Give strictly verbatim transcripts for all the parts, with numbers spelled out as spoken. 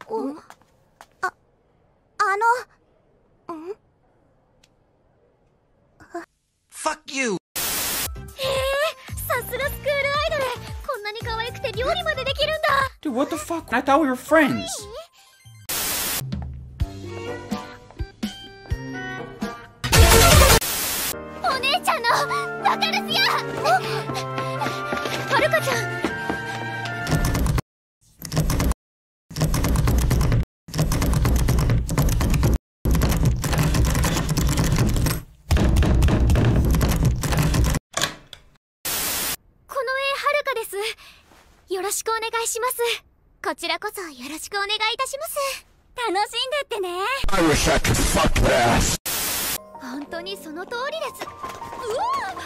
お、あ、あの、ん Fuck you! へえ、さすがスクールアイドル。こんなに可愛くて料理までできるんだ。 Dude, what the fuck? I thought we were friends. お姉ちゃんのバカルスや。はるかちゃん。よろしくお願いします。こちらこそよろしくお願いいたします。楽しんでってね。 I wish I could fuck that. 本当にその通りです。う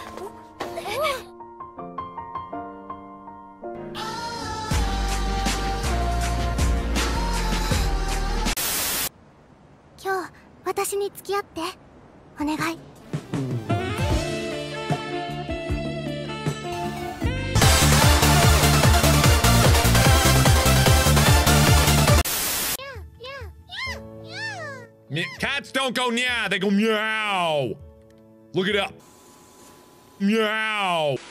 わ今日私に付き合ってお願い。 Cats don't go meow, they go meow. Look it up. Meow.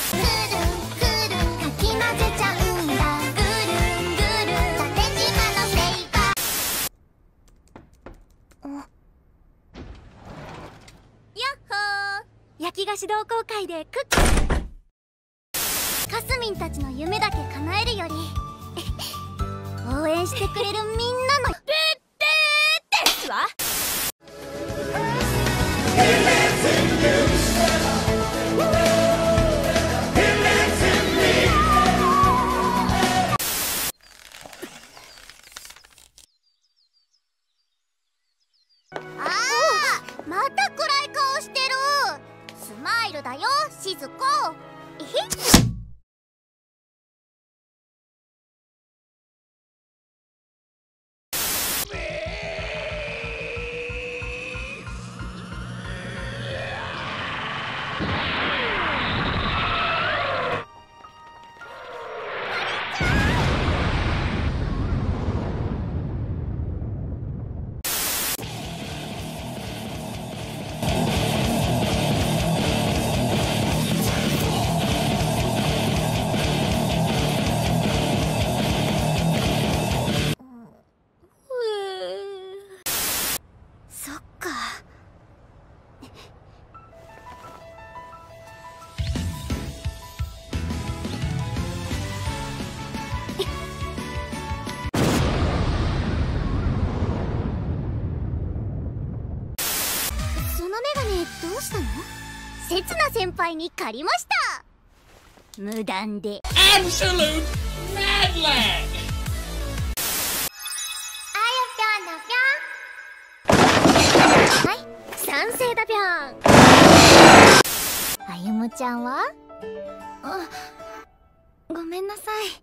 焼き菓子同好会でクッキー。かすみんたちの夢だけ叶えるより応援してくれるみんなのてってーですわ。ああ、また暗い顔してる。スマイルだよ、しずこ。えへっ。どうしたの？せつな先輩に借りました。無断で。 Absolute madland! はい、賛成だぴょん。あゆむちゃんは？あ、ごめんなさい。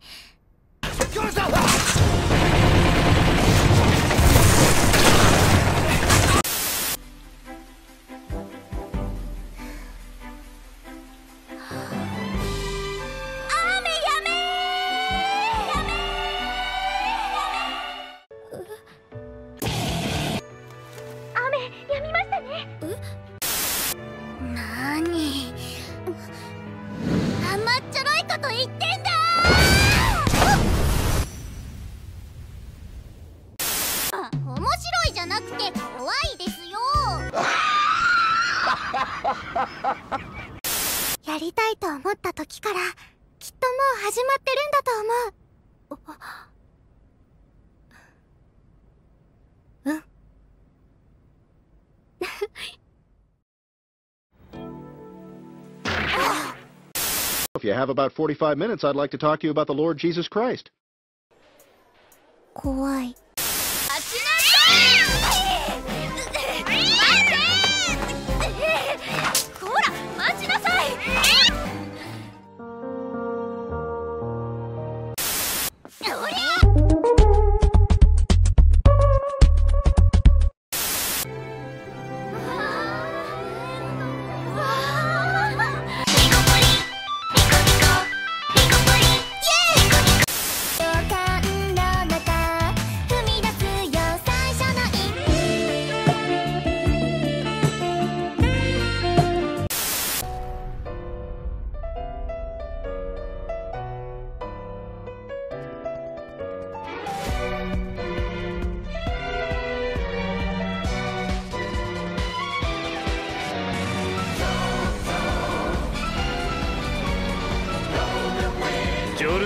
なーに、甘っちょろいこと言ってんだー。面白いじゃなくて怖いですよ。やりたいと思った時からきっともう始まってるんだと思う。うん。 If you have about forty-five minutes, I'd like to talk to you about the Lord Jesus Christ. 怖い。こら、待ちなさい。そりゃ。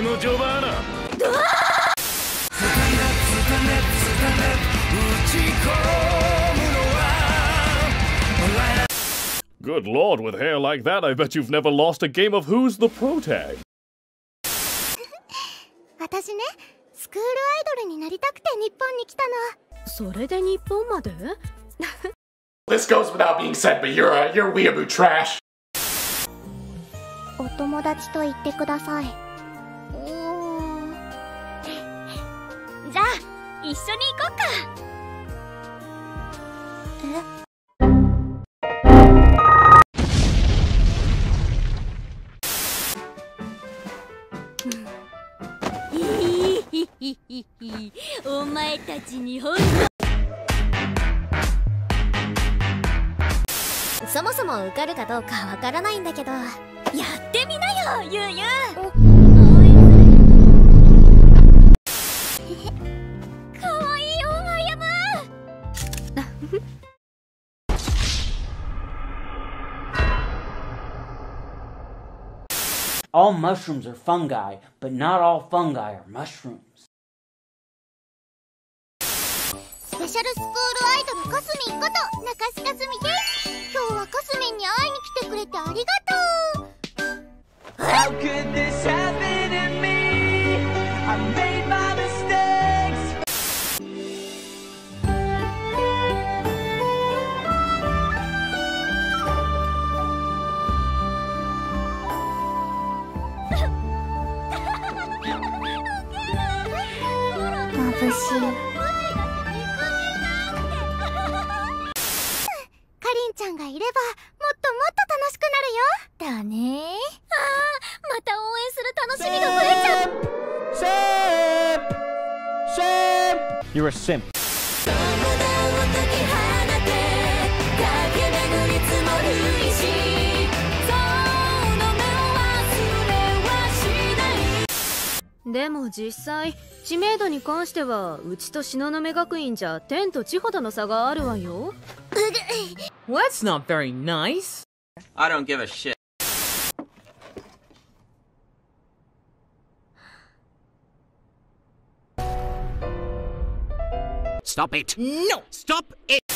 の序盤な。 Good lord, with hair like that, I bet you've never lost a game of Who's the Pro Tag. 私ね、スクールアイドルになりたくて日本に来たの。それで日本まで？ This goes without being said, but you're a you're weeaboo trash. お友達と言ってください。うーん。じゃあ一緒に行こっか。え？ お前たちにほんとそもそも受かるかどうかわからないんだけど、やってみなよ、ゆうゆう。かわいいよ、マヤム。 All mushrooms are fungi, but not all fungi are mushrooms. スペシャルスクールアイドルかすみんこと中須かすみです。今日はかすみんに会いに来てくれてありがとう。 How could this happen to me? I made my mistakes. Mabushiii. かりんちゃんがいればもっともっと楽しくなるよ。だね。ああ、また応援する楽しみが増えちゃう。 Simp! Simp! You're a simp. But でも実際知名度に関してはうちと東雲学院じゃ天と地ほどの差があるわよ。 Well, that's not very nice. I don't give a shit. Stop it! No! Stop it!